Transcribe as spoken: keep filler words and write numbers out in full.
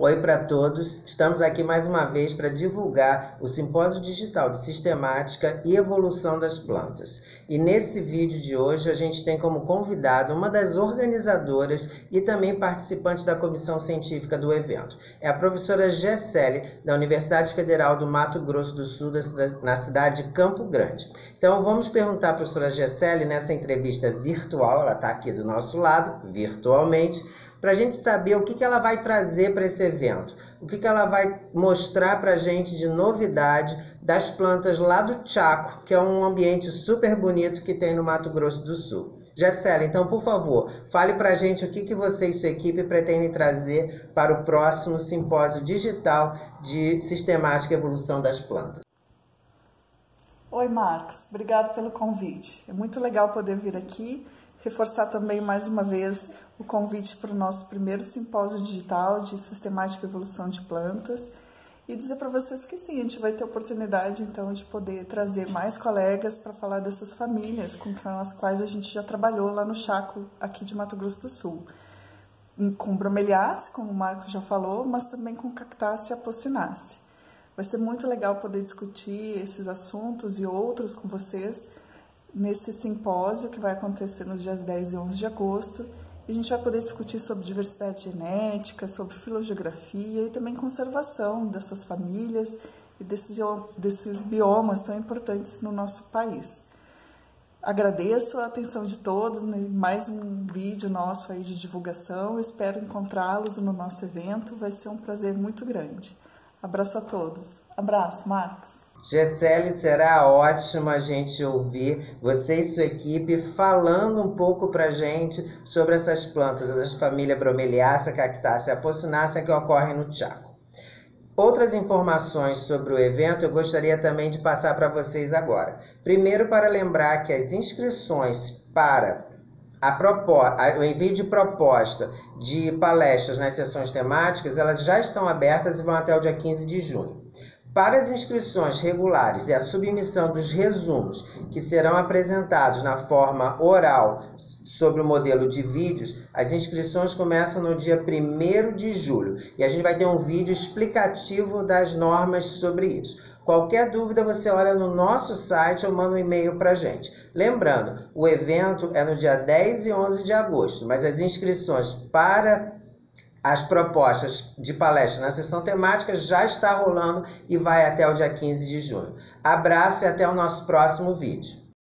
Oi para todos, estamos aqui mais uma vez para divulgar o Simpósio Digital de Sistemática e Evolução das Plantas. E nesse vídeo de hoje a gente tem como convidado uma das organizadoras e também participante da comissão científica do evento. É a professora Gessele, da Universidade Federal do Mato Grosso do Sul, na cidade de Campo Grande. Então vamos perguntar à professora Gessele nessa entrevista virtual, ela está aqui do nosso lado, virtualmente, para a gente saber o que, que ela vai trazer para esse evento, o que, que ela vai mostrar para a gente de novidade das plantas lá do Chaco, que é um ambiente super bonito que tem no Mato Grosso do Sul. Gessele, então, por favor, fale para a gente o que, que você e sua equipe pretendem trazer para o próximo Simpósio Digital de Sistemática e Evolução das Plantas. Oi, Marcos. Obrigado pelo convite. É muito legal poder vir aqui, reforçar também mais uma vez o convite para o nosso primeiro simpósio digital de sistemática e evolução de plantas e dizer para vocês que sim, a gente vai ter oportunidade então de poder trazer mais colegas para falar dessas famílias com as quais a gente já trabalhou lá no Chaco, aqui de Mato Grosso do Sul. Com bromeliácea, como o Marcos já falou, mas também com cactácea apocynaceae. Vai ser muito legal poder discutir esses assuntos e outros com vocês nesse simpósio que vai acontecer nos dias dez e onze de agosto. E a gente vai poder discutir sobre diversidade genética, sobre filogeografia e também conservação dessas famílias e desses, desses biomas tão importantes no nosso país. Agradeço a atenção de todos, né? Mais um vídeo nosso aí de divulgação. Espero encontrá-los no nosso evento, vai ser um prazer muito grande. Abraço a todos. Abraço, Marcos. Gessele, será ótimo a gente ouvir você e sua equipe falando um pouco para a gente sobre essas plantas da família Bromeliácea, Cactácea apocynaceae que ocorrem no Chaco. Outras informações sobre o evento eu gostaria também de passar para vocês agora. Primeiro, para lembrar que as inscrições para a proposta, o envio de proposta de palestras nas sessões temáticas, elas já estão abertas e vão até o dia quinze de junho. Para as inscrições regulares e a submissão dos resumos, que serão apresentados na forma oral sobre o modelo de vídeos, as inscrições começam no dia primeiro de julho. E a gente vai ter um vídeo explicativo das normas sobre isso. Qualquer dúvida você olha no nosso site ou manda um e-mail para a gente. Lembrando, o evento é no dia dez e onze de agosto, mas as inscrições para as propostas de palestra na sessão temática já está rolando e vai até o dia quinze de junho. Abraço e até o nosso próximo vídeo.